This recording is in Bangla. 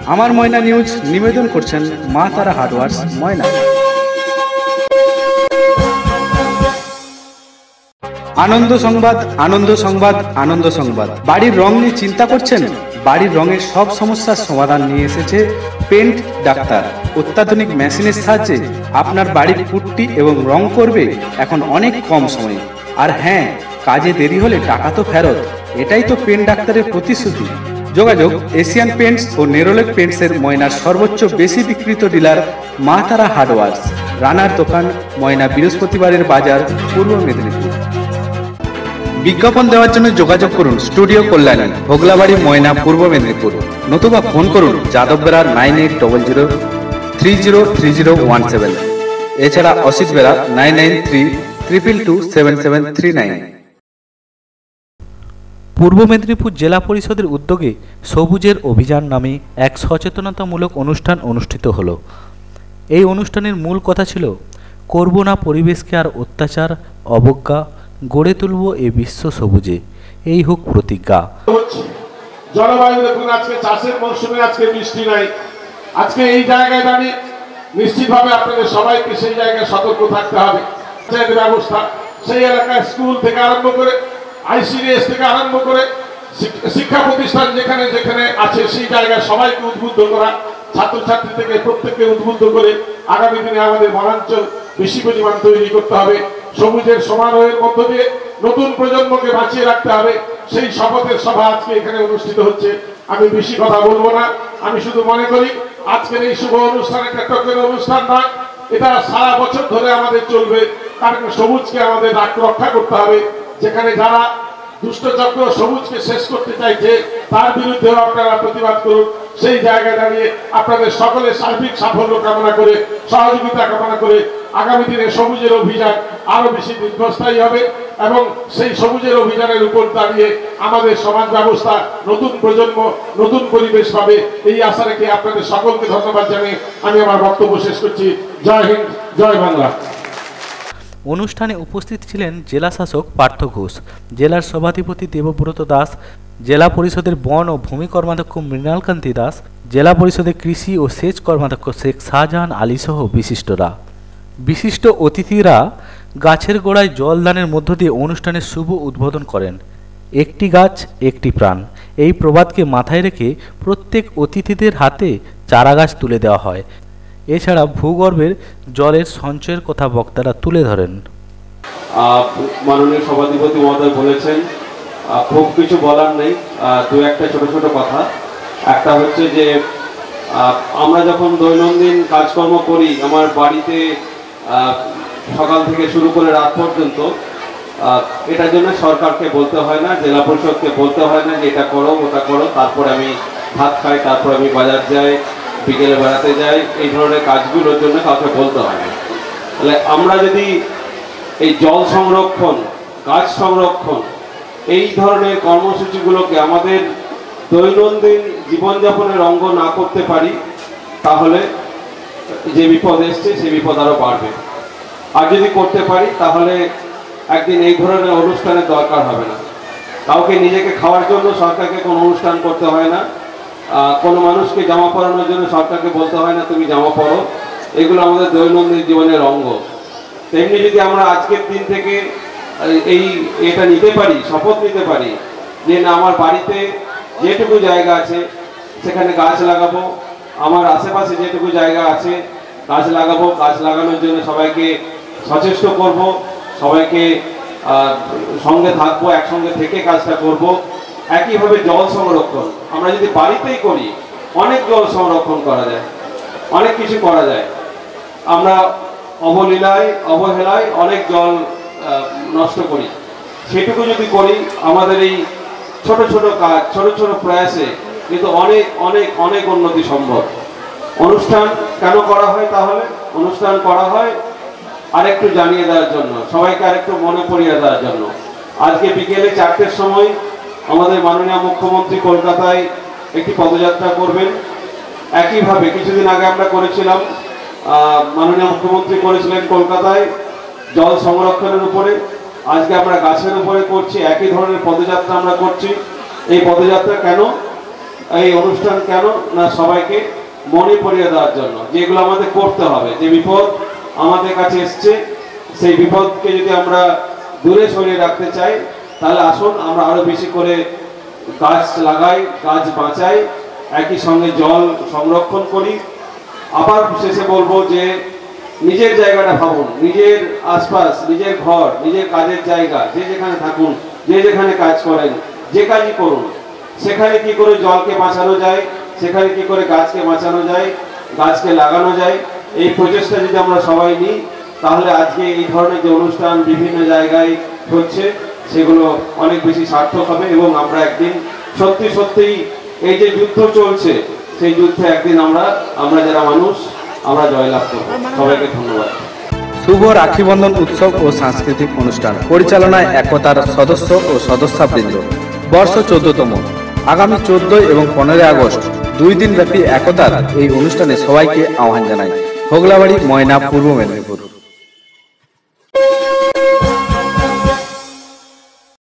আমার ময়না নিউজ নিবেদন করছেন মা তারা হার্ডওয়ার্স ময়না। আনন্দ সংবাদ, আনন্দ সংবাদ, আনন্দ সংবাদ। বাড়ির রং নিয়ে চিন্তা করছেন? বাড়ির রঙের সব সমস্যার সমাধান নিয়ে এসেছে পেন্ট ডাক্তার। অত্যাধুনিক মেশিনের সাহায্যে আপনার বাড়ির পুট্টি এবং রং করবে এখন অনেক কম সময়ে। আর হ্যাঁ, কাজে দেরি হলে টাকা তো ফেরত। এটাই তো পেন্ট ডাক্তারের প্রতিশ্রুতি। যোগাযোগ এশিয়ান পেন্টস ও নেরোলেক পেন্টসের ময়নার সর্বোচ্চ বেশি বিক্রিত ডিলার মা তারা হার্ডওয়ার্স, রানার দোকান, ময়না, বৃহস্পতিবারের বাজার, পূর্ব মেদিনীপুর। বিজ্ঞাপন দেওয়ার জন্য যোগাযোগ করুন স্টুডিও কল্যাণী, ভোগলাবাড়ি, ময়না, পূর্ব মেদিনীপুর। নতুবা ফোন করুন যাদব বেড়া 9800303017। এছাড়া অসিত বেড়া 9932227739। পূর্ব মেদিনীপুর জেলা পরিষদের উদ্যোগে সবুজের অভিযান নামে এক সচেতনতামূলক অনুষ্ঠান অনুষ্ঠিত হলো। এই অনুষ্ঠানের মূল কথা ছিল, করব না পরিবেশকে আর অত্যাচার অবজ্ঞা, গড়ে তুলব এ বিশ্ব সবুজে, এই হোক প্রতিজ্ঞা। জলবায়ু দেখুন, আজকে চাষের মৌসুমে আজকে বৃষ্টি নাই। আজকে এই জায়গায় দাঁড়িয়ে নিশ্চিতভাবে আপনাদের সবাইকে সেই জায়গায় সতর্ক থাকতে হবে। ব্যবস্থা সেই এলাকায় স্কুল থেকে আরম্ভ করে আইসিডিএস থেকে আরম্ভ করে শিক্ষা প্রতিষ্ঠান যেখানে যেখানে আছে সেই জায়গায় সবাইকে উদ্বুদ্ধ করা, ছাত্রছাত্রী থেকে প্রত্যেককে উদ্বুদ্ধ করে আগামী দিনে আমাদের বনাঞ্চল বেশি পরিমাণ তৈরি করতে হবে। সবুজের সমারোহের মধ্য দিয়ে নতুন প্রজন্মকে বাঁচিয়ে রাখতে হবে, সেই শপথের সভা আজকে এখানে অনুষ্ঠিত হচ্ছে। আমি বেশি কথা বলবো না, আমি শুধু মনে করি আজকের এই শুভ অনুষ্ঠান একটা টকের অনুষ্ঠান নয়, এটা সারা বছর ধরে আমাদের চলবে। কারণ সবুজকে আমাদের রক্ষা করতে হবে। যেখানে যারা দুষ্টচক্র সবুজকে শেষ করতে চাইছে তার বিরুদ্ধেও আপনারা প্রতিবাদ করুন। সেই জায়গায় দাঁড়িয়ে আপনাদের সকলের সার্বিক সাফল্য কামনা করে, সহযোগিতা কামনা করে আগামী দিনে সবুজের অভিযান আরো বেশি দীর্ঘস্থায়ী হবে এবং সেই সবুজের অভিযানের উপর দাঁড়িয়ে আমাদের সমাজ ব্যবস্থা, নতুন প্রজন্ম, নতুন পরিবেশ পাবে। এই আশা রেখে আপনাদের সকলকে ধন্যবাদ জানিয়ে আমি আমার বক্তব্য শেষ করছি। জয় হিন্দ, জয় বাংলা। অনুষ্ঠানে উপস্থিত ছিলেন জেলা শাসক পার্থ ঘোষ, জেলার সভাধিপতি দেবব্রত দাস, জেলা পরিষদের বন ও ভূমি কর্মাধ্যক্ষ মৃণালকান্তি দাস, জেলা পরিষদের কৃষি ও সেচ কর্মাধ্যক্ষ শেখ শাহজাহান আলী সহ বিশিষ্টরা। বিশিষ্ট অতিথিরা গাছের গোড়ায় জলদানের মধ্য দিয়ে অনুষ্ঠানের শুভ উদ্বোধন করেন। একটি গাছ একটি প্রাণ, এই প্রবাদকে মাথায় রেখে প্রত্যেক অতিথিদের হাতে চারা গাছ তুলে দেওয়া হয়। এছাড়া ভূগর্ভের জলের সঞ্চয়ের কথা বক্তারা তুলে ধরেন। মাননীয় সভাধিপতি মহোদয় বলেছেন, খুব কিছু বলার নেই, দু একটা ছোট ছোট কথা। একটা হচ্ছে যে আমরা যখন দৈনন্দিন কাজকর্ম করি, আমার বাড়িতে সকাল থেকে শুরু করে রাত পর্যন্ত, এটার জন্য সরকারকে বলতে হয় না, জেলা পরিষদকে বলতে হয় না যে এটা করো ওটা করো, তারপরে আমি ভাত খাই, তারপরে আমি বাজার যাই, বিকেলে বেড়াতে যাই, এই ধরনের কাজগুলোর জন্য কাউকে বলতে হয় না। তাহলে আমরা যদি এই জল সংরক্ষণ, গাছ সংরক্ষণ, এই ধরনের কর্মসূচিগুলোকে আমাদের দৈনন্দিন জীবনযাপনের অঙ্গ না করতে পারি, তাহলে যে বিপদ এসছে সে বিপদ আরও বাড়বে। আর যদি করতে পারি তাহলে একদিন এই ধরনের অনুষ্ঠানের দরকার হবে না। কাউকে নিজেকে খাওয়ার জন্য সরকারকে কোনো অনুষ্ঠান করতে হয় না, কোনো মানুষকে জামা পরানোর জন্য সরকারকে বলতে হয় না তুমি জামা পরো। এগুলো আমাদের দৈনন্দিন জীবনের অঙ্গ। তেমনি যদি আমরা আজকের দিন থেকে এটা নিতে পারি, শপথ নিতে পারি যে না, আমার বাড়িতে যেটুকু জায়গা আছে সেখানে গাছ লাগাবো, আমার আশেপাশে যেটুকু জায়গা আছে গাছ লাগাবো, গাছ লাগানোর জন্য সবাইকে সচেষ্ট করব, সবাইকে সঙ্গে থাকবো, একসঙ্গে থেকে কাজটা করব। একইভাবে জল সংরক্ষণ আমরা যদি বাড়িতেই করি, অনেক জল সংরক্ষণ করা যায়, অনেক কিছু করা যায়। আমরা অবহেলায় অনেক জল নষ্ট করি। সেটুকু যদি করি, আমাদের এই ছোট ছোট কাজ, ছোট ছোট প্রয়াসে কিন্তু অনেক অনেক অনেক উন্নতি সম্ভব। অনুষ্ঠান কেন করা হয়? তাহলে অনুষ্ঠান করা হয় আরেকটু জানিয়ে দেওয়ার জন্য, সবাইকে আরেকটু মনে পড়িয়ে দেওয়ার জন্য। আজকে বিকেলে 4টের সময় আমাদের মাননীয় মুখ্যমন্ত্রী কলকাতায় একটি পদযাত্রা করবেন। একইভাবে কিছুদিন আগে আমরা করেছিলাম, মাননীয় মুখ্যমন্ত্রী করেছিলেন কলকাতায় জল সংরক্ষণের উপরে। আজকে আমরা গাছের উপরে করছি, একই ধরনের পদযাত্রা আমরা করছি। এই পদযাত্রা কেন? এই অনুষ্ঠান কেন না সবাইকে মনে পড়িয়ে দেওয়ার জন্য, যেগুলো আমাদের করতে হবে। যে বিপদ আমাদের কাছে এসছে, সেই বিপদকে যদি আমরা দূরে সরিয়ে রাখতে চাই, তাহলে আসুন আমরা আরো বেশি করে গাছ লাগাই, গাছ বাঁচাই, একই সঙ্গে জল সংরক্ষণ করি। আবার শেষে বলবো যে নিজের জায়গাটা ভাবুন, নিজের আশপাশ, নিজের ঘর, নিজের কাজের জায়গা, যে যেখানে থাকুন, যে যেখানে কাজ করেন, যে কাজই করুন, সেখানে কি করে জলকে বাঁচানো যায়, সেখানে কি করে গাছকে বাঁচানো যায়, গাছকে লাগানো যায়, এই প্রচেষ্টা যদি আমরা সবাই নিই, তাহলে আজকে এই ধরনের যে অনুষ্ঠান বিভিন্ন জায়গায় হচ্ছে সেগুলো অনেক বেশি সার্থক হবে এবং আমরা একদিন সত্যি সত্যিই এই যে যুদ্ধ চলছে সেই যুদ্ধে একদিন আমরা যারা মানুষ আমরা জয়লাভ করব। সবাইকে ধন্যবাদ। শুভ রাখি বন্ধন উৎসব ও সাংস্কৃতিক অনুষ্ঠান পরিচালনায় একতার সদস্য ও সদস্যবৃন্দ, বর্ষ 14তম। আগামী 14 এবং 15 আগস্ট 2 দিন ব্যাপী একতার এই অনুষ্ঠানে সবাইকে আহ্বান জানাই। হোগলাবাড়ি, ময়না, পূর্ব মেদিনীপুর।